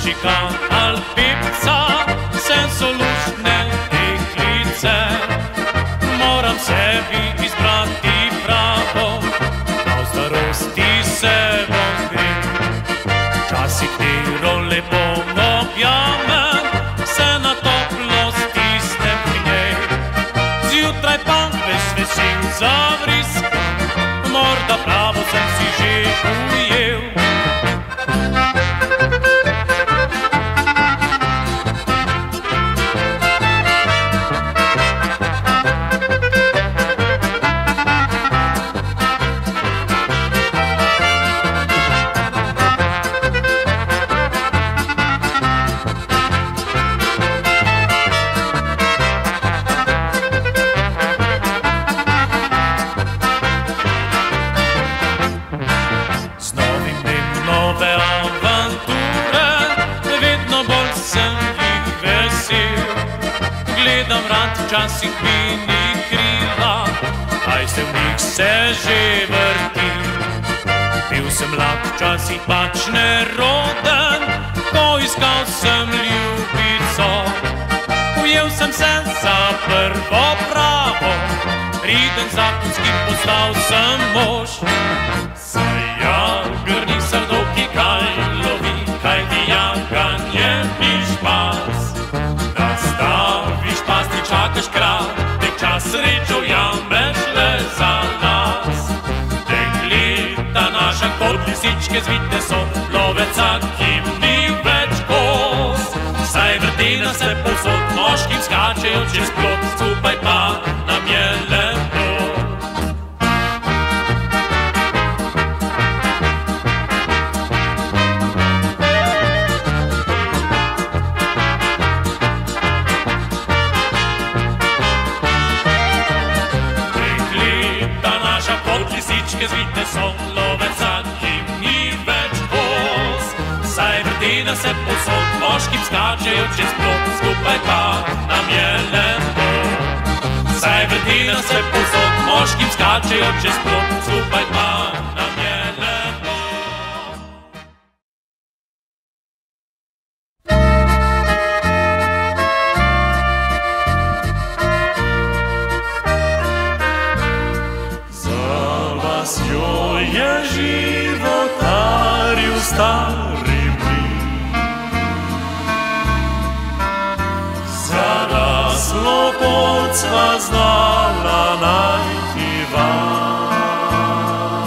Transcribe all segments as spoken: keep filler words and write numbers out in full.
Kozika Alpipca, sensolušne deklice. Moram sebi izbrati pravo, da v starosti se bom grel. Včasih tiro lepo objamem, se na toplo stisnem k njej. Zjutraj pa veš vesel zavriskam, morda pravo sem si že ujel. Včasih mini krila, aj se v njih se že vrti. Bil sem mlad, včasih pač neroden, ko iskal sem ljubico. Ujel sem se za prvo pravo, priden zakonski postal sem mož. Saj jager ni srdov, ki kaj lovi, kaj ti jaganje miš pas. Nastaviš pas, ti čakaš kraj, tek čas srečo jameš le za nas. Dekleta naša kot lisičke zvite so, loveca, ki ni več kos. Saj vrtina se povsod, moškim skačejo čez plot, skupaj pa nam je lepo. Zvite so, loveca, ki ni več kos. Saj vrtina se povsod, moškim skačejo čez plot, skupaj pa nam je lepo. Saj vrtina se povsod, moškim skačejo čez plot, skupaj pa nam je lepo. Stari mlin, zaraslo pot sva znala najti van.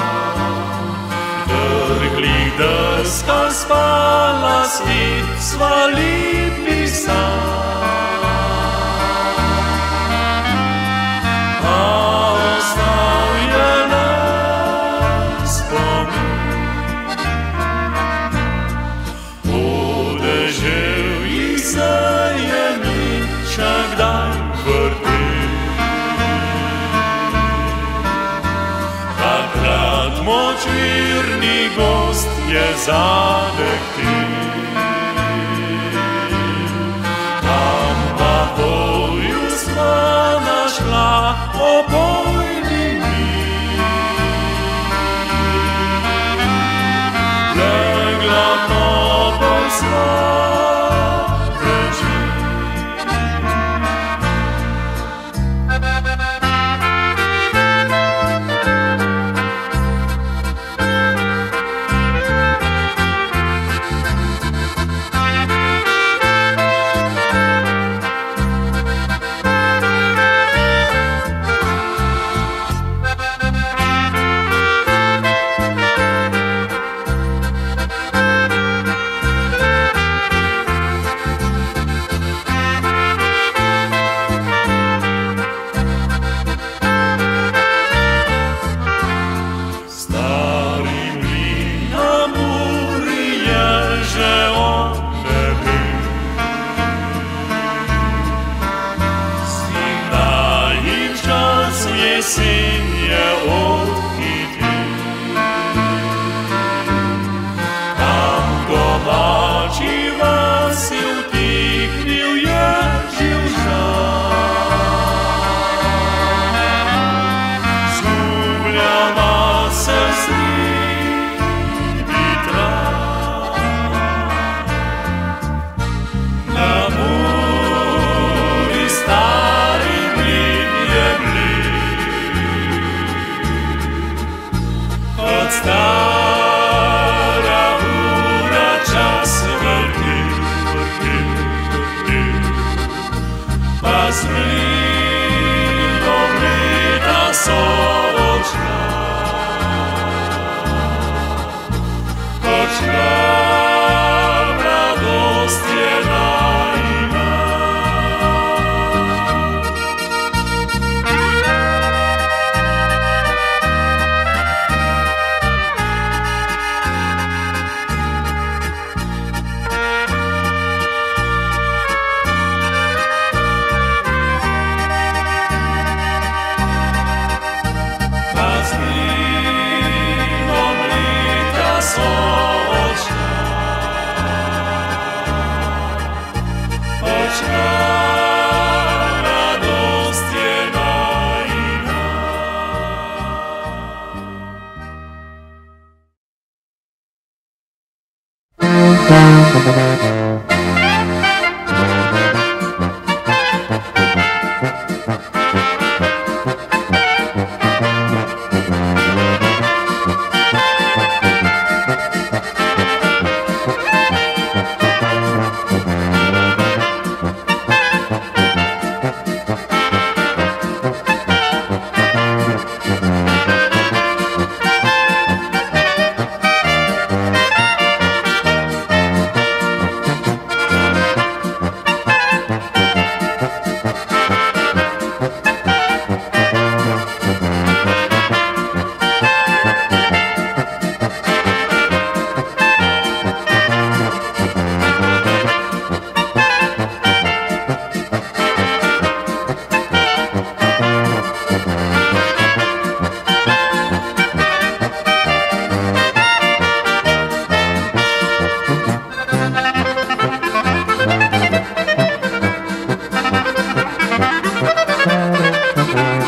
Drhlih deska spala svet, sva lepi san. A ostal je le spomin, kdaj vrti. Takrat močvirni gost je zadek ti. Tam pa boju sva našla opojni mir. Legla topel sva večer.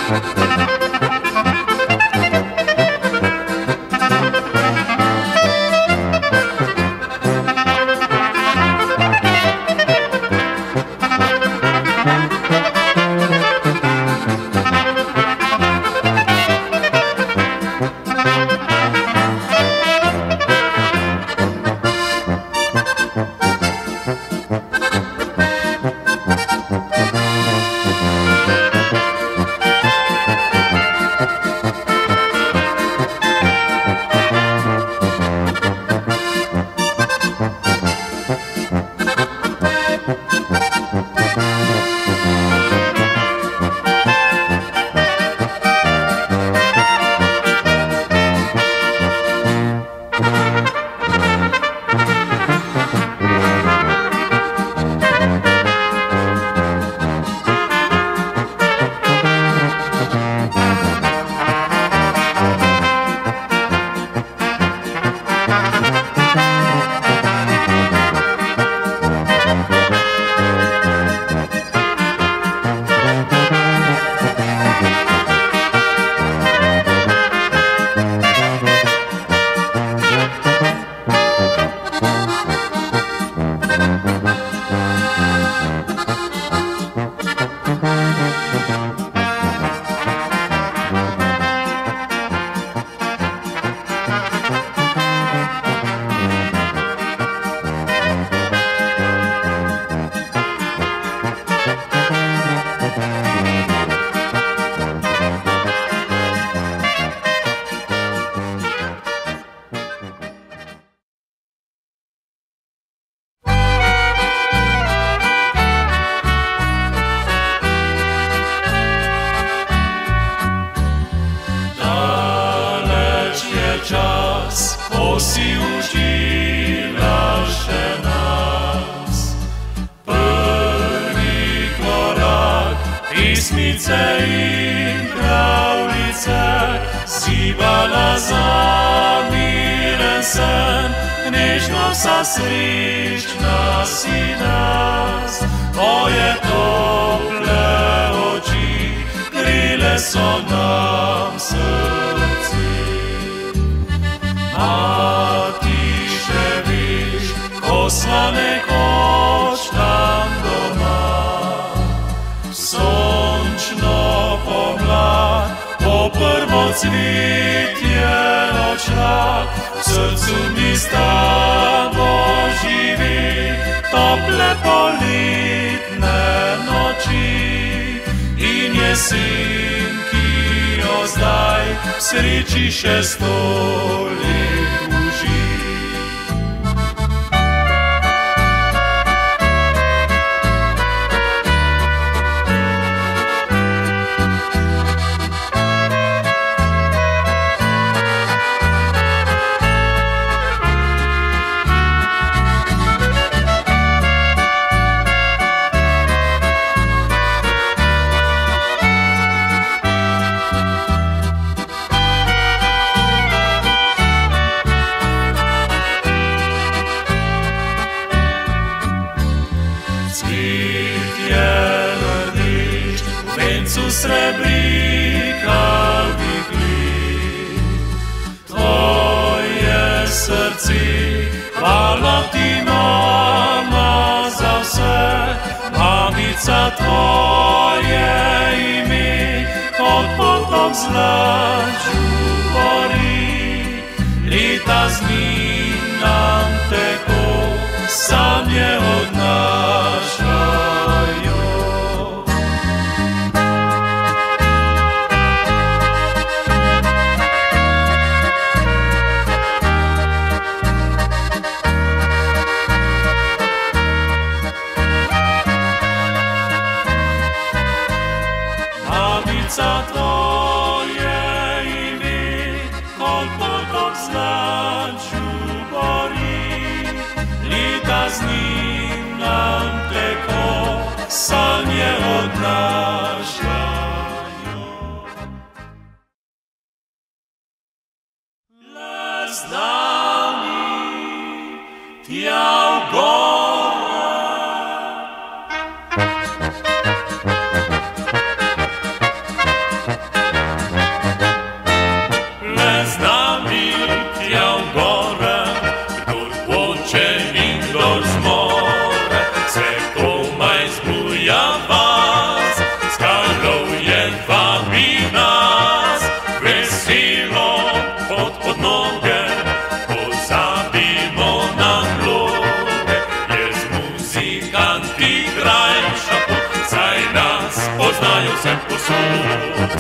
Písnice i pravlice, zývala zamíren sen, nežno sa sličná si nás. Tvoje tople oči kryle so nám srdci. A tyže víš, poslanek oč tam doma, slnčno pomlad, po prvocvitie očlak, v srdcu mi stávo živí, tople politné noči. I niesinki ozdaj, sričiše stolik uži. Srebrika vykli, tvoje srdci, chvála ti, mama, za vse, mamica tvoje i my, od potom zlaču borí, lita z ním nám teko, sam je odnášajú. Mamica tvoje i my, kol potom zlaču borí, lita z ním nám teko, sanje odnášajú. Les dávny, tjav gore, vabi nas veselo pod podnoge, pozabimo na vloge, jer muzikanti igrajo šapot, saj nas poznajo vsem posod.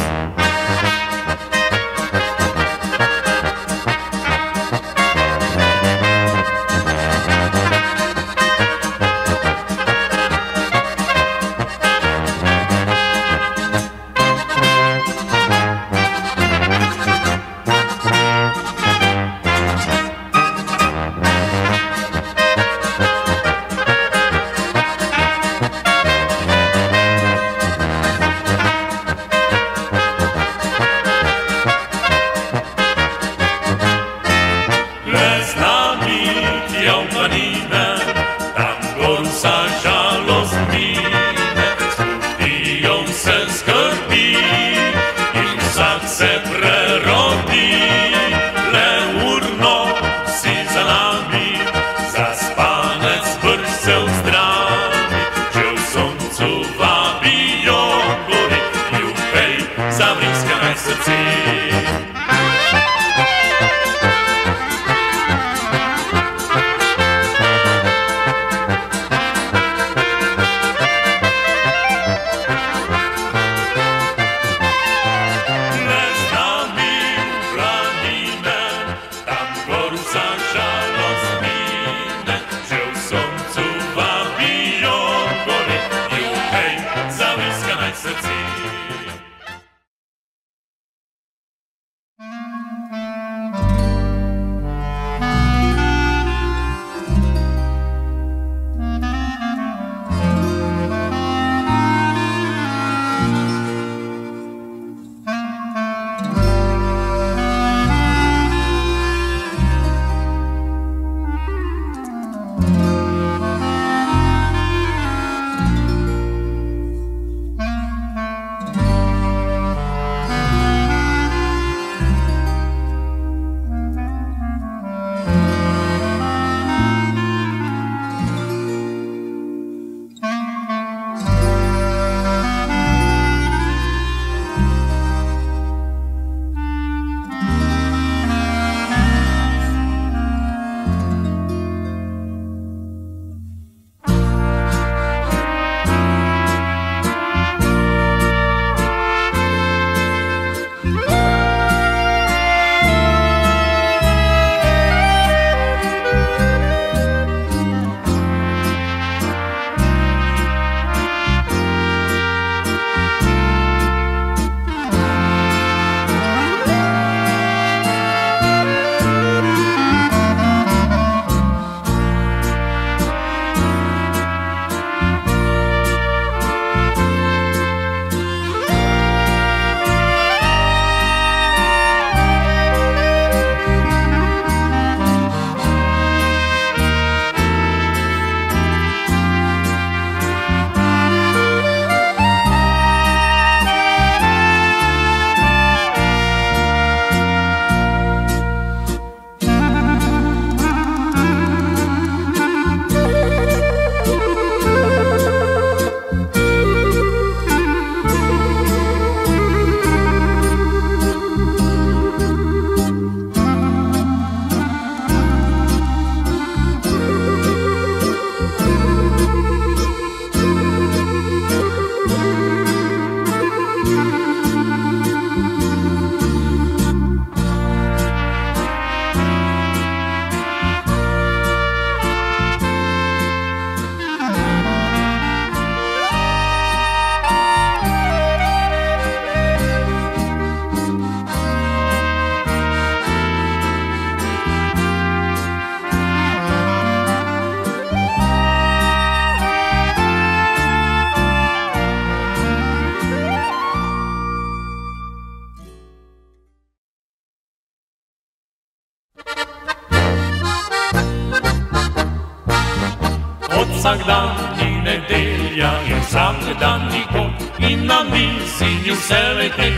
vsak dan ni nedelja in vsak dan ni kot in na mizi ni vselej teh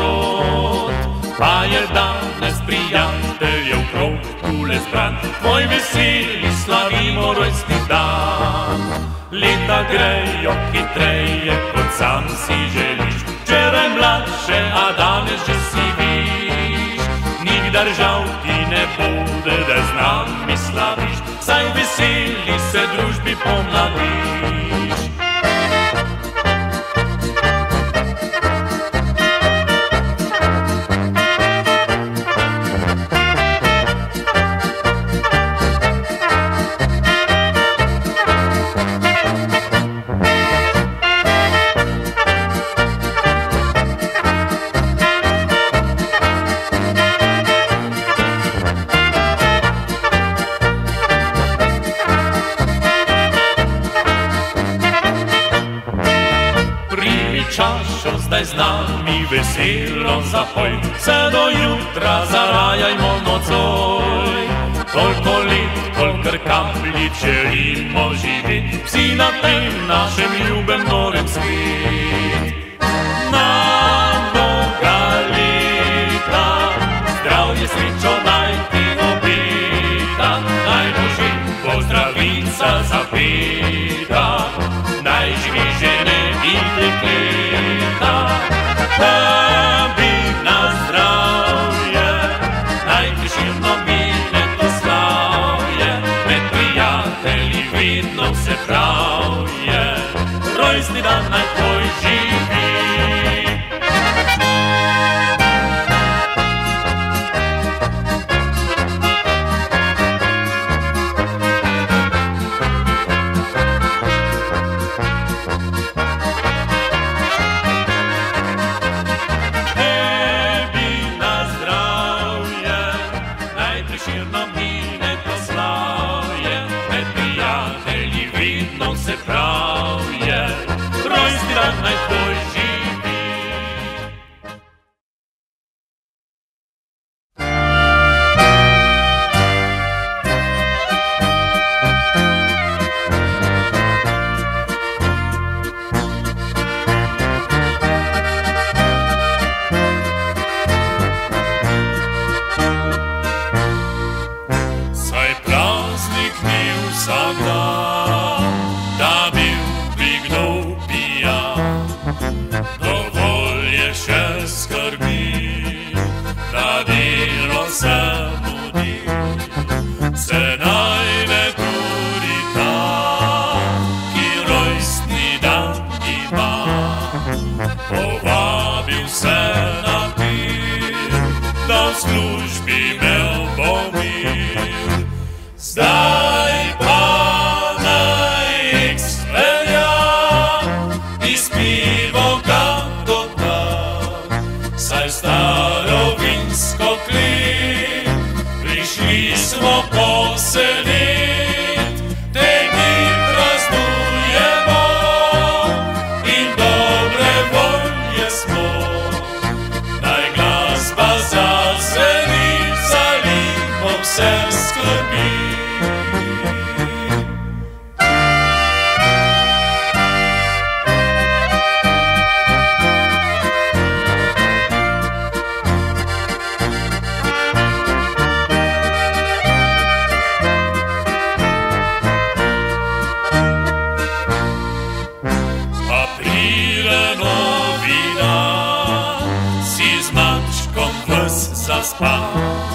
dobrot. Pa je danes prijateljev krog tule zbran, tvoj veseli slavimo rojstni dan. Leta grejo hitreje, kot sam si želiš, Včeraj mlajše, a danes že si viš, nikdar žal ti ne bude, da z nami slaviš, saj veseli se družbi pomladiš. Čašo zdaj z nami veselo zapoj, vse do jutra zarajajmo nocoj. Toliko let, kolikor kapljic želimo živeti, vsi na tem našem ljubem novem svet. Na mnoga leta, zdravje, srečo naj ti obeta, naj bo že pozdravica zapeta, naj živi žene in dekleta. Tebi na zdravje, naj priširno mine to slavje, med prijatelji vedno vse prav je, rojstni dan naj tvoj živi. Širno mine to slavje, med prijatelji vidno se prav je, rojstni dan naj tvoj živi. Vsak dan, da bil bi kdo pijan, dovolj je še skrbi, da delo se mudi, se najde tudi tam, ki rojstni dan ima. Povabil se na pir, da v službi imel bo mir. Zdaj starovinsko klet, prišli smo posedet, te dni praznujemo in dobre volje smo. Naj glasba zazveni, zalimo vse skrbi. Zaspan,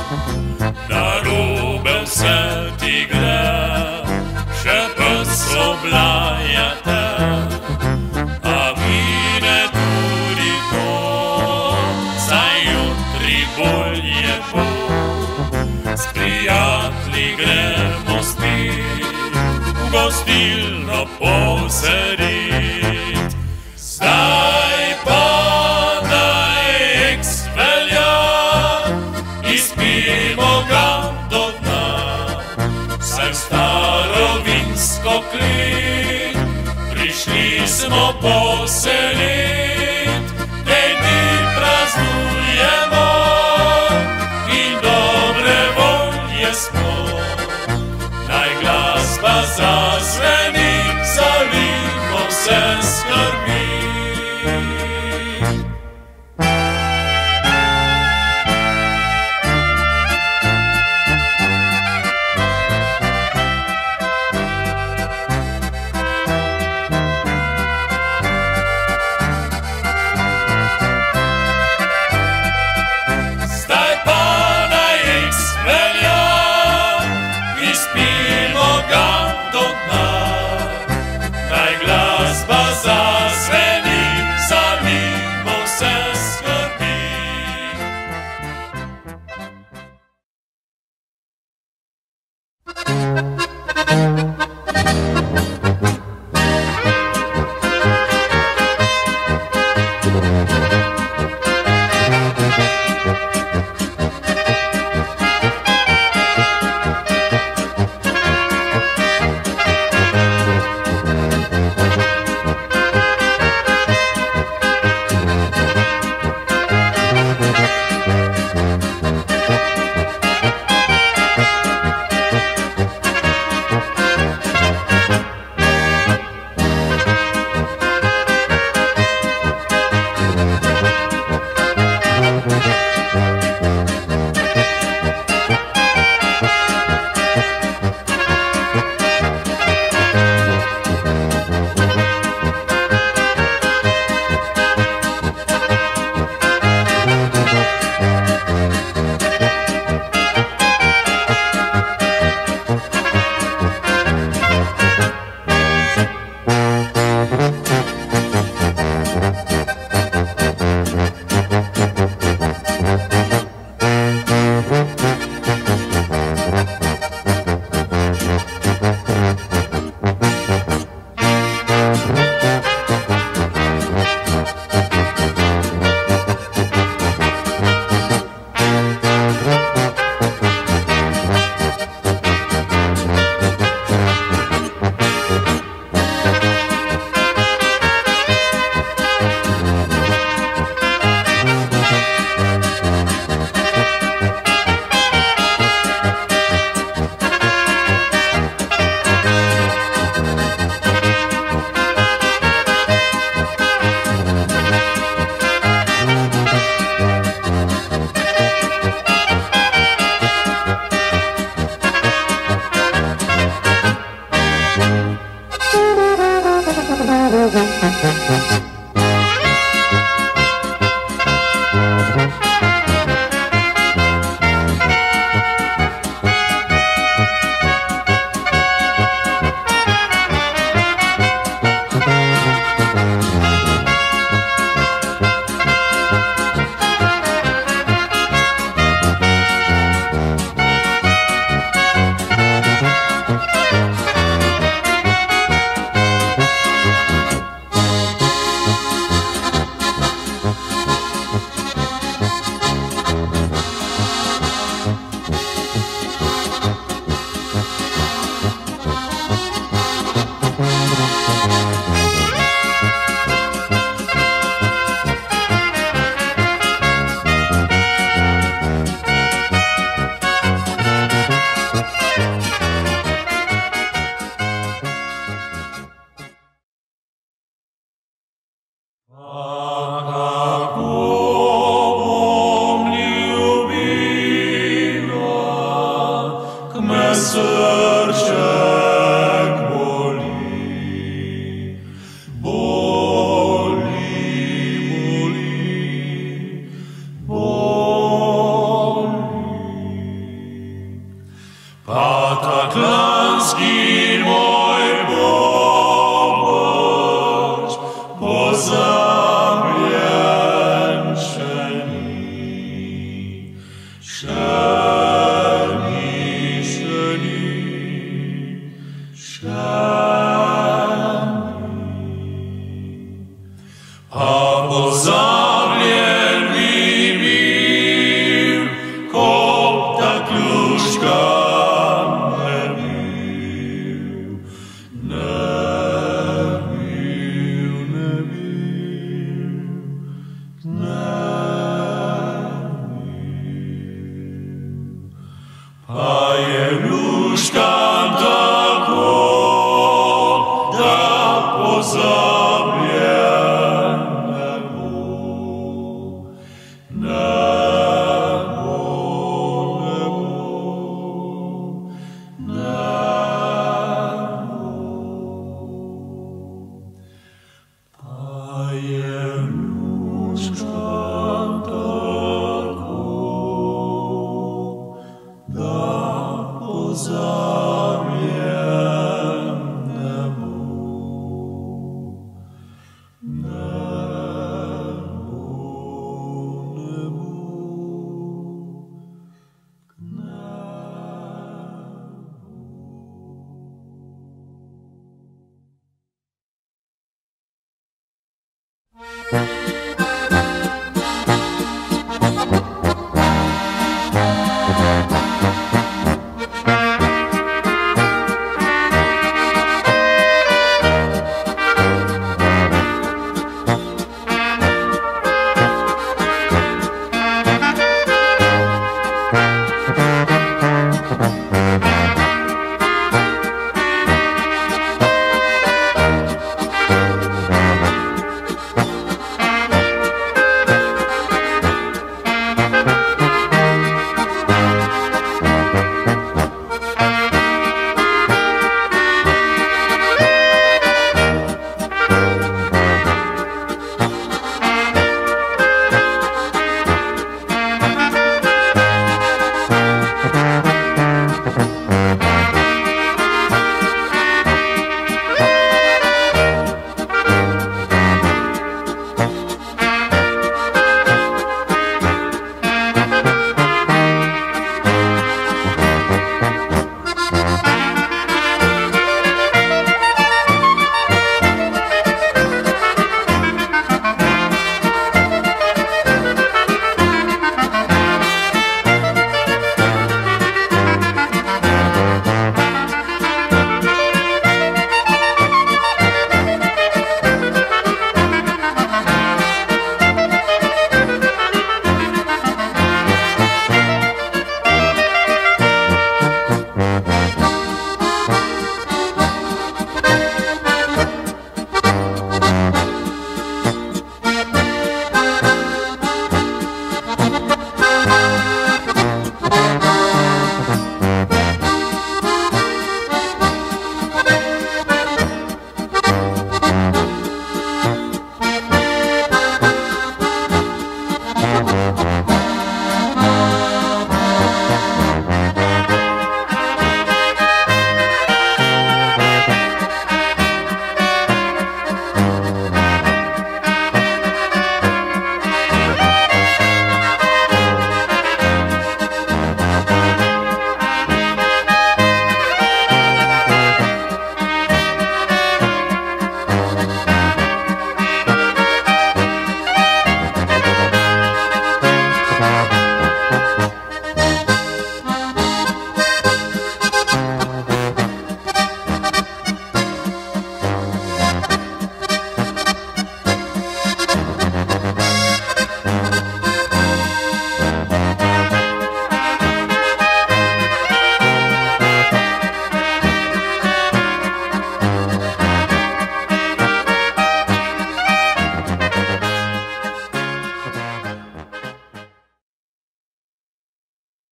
narobe vse ti gre, še pes oblajate, a mine tudi to, saj jutri bolje bo. S prijatelji gremo spet, v gostilno posedit, zdaj pa izpijemo ga do dna, saj v starovinsko klet prišli smo posedet.